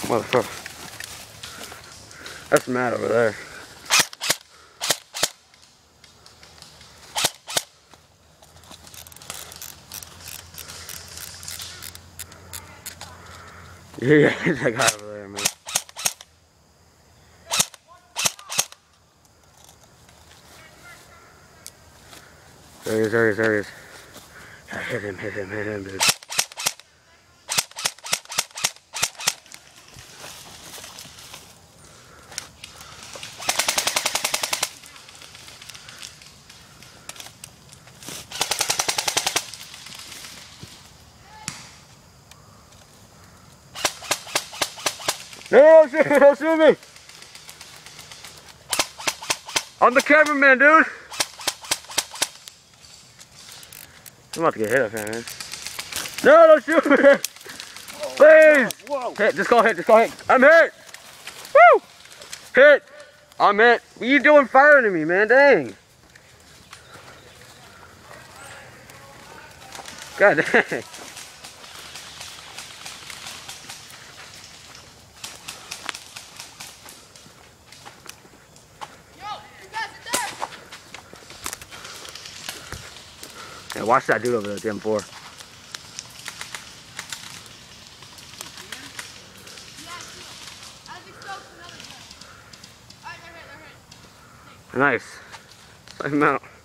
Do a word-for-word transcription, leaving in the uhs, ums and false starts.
Motherfucker. That's mad over there. Yeah, that guy over there, man. There he is, there he is, there he is. Yeah, hit him, hit him, hit him, dude. No, don't shoot me, don't shoot me! I'm the cameraman, dude! I'm about to get hit up here, man. No, don't shoot me! Please! Whoa, whoa. Hit, just go hit, just go hit. I'm hit! Woo! Hit! I'm hit. What are you doing firing at me, man? Dang! God dang. Yeah, watch that dude over there at the M four. Nice. Let him out.